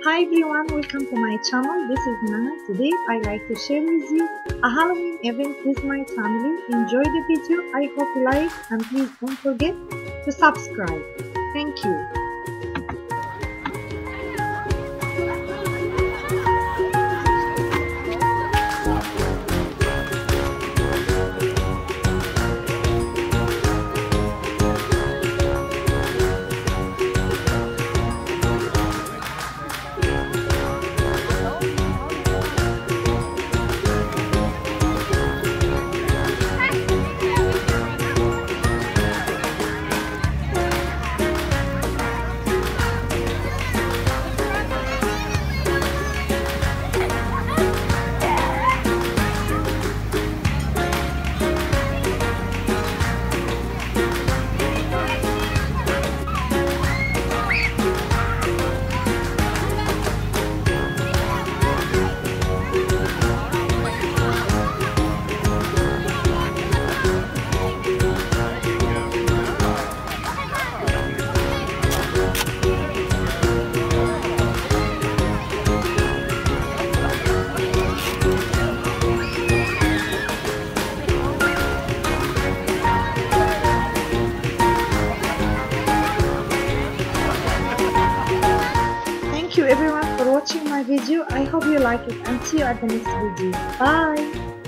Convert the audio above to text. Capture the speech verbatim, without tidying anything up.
Hi everyone, welcome to my channel. This is Nana. Today I like to share with you a Halloween event with my family. Enjoy the video. I hope you like and please don't forget to subscribe. Thank you. Thank you everyone for watching my video. I hope you like it and see you at the next video. Bye.